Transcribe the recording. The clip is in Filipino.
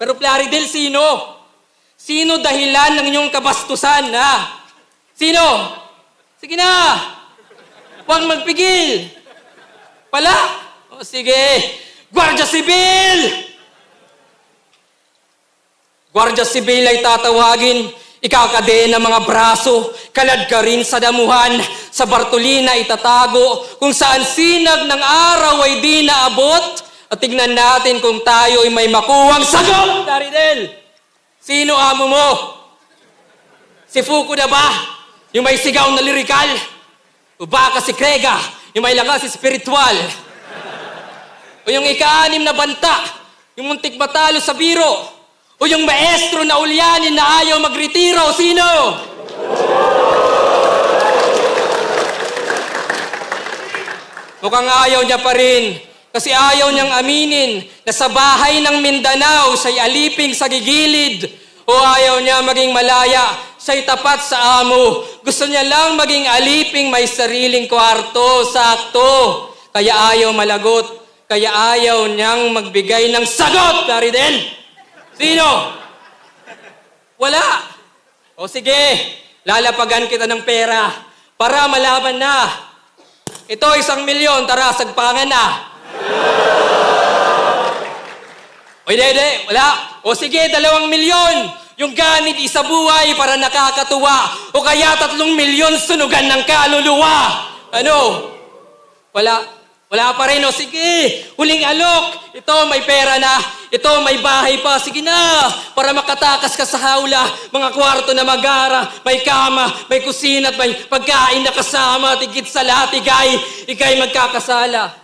Pero Plaridel, sino? Sino dahilan ng inyong kabastusan, ha? Sino? Sige na! Huwag magpigil! Pala? O sige, Guardia Sibil! Guardia Sibil ay tatawagin, ikakadena ng mga braso, kalad ka rin sa damuhan, sa Bartolina itatago, kung saan sinag ng araw ay di naabot, at tignan natin kung tayo ay may makuwang sagot! Plaridel, sino amo mo? Si Fukuda ba? Yung may sigaw na lirikal? O baka si Krega, yung may lakas espiritual? O yung ika-6 na banta, yung muntik matalo sa biro? O yung maestro na ulyanin na ayaw magretiro? Sino? Mukhang ayaw niya pa rin. Kasi ayaw niyang aminin na sa bahay ng Mindanao siya'y aliping sa gigilid. O ayaw niya maging malaya, siya'y tapat sa amo. Gusto niya lang maging aliping may sariling kwarto, sakto. Kaya ayaw malagot, kaya ayaw niyang magbigay ng sagot, Plaridel. Sino? Wala. O sige, lalapagan kita ng pera para malaban na. Ito 1 milyon, tara, sagpangan na. O hindi, wala. O sige, 2 milyon. Yung ganit isabuhay para nakakatuwa. O kaya 3 milyon sunugan ng kaluluwa. Ano? Wala pa rin. O sige, huling alok. Ito may pera na. Ito may bahay pa. Sige na. Para makatakas ka sa hawla. Mga kwarto na magara. May kama, may kusina at may pagkain na kasama. Tigit sa lahat, ikay magkakasala.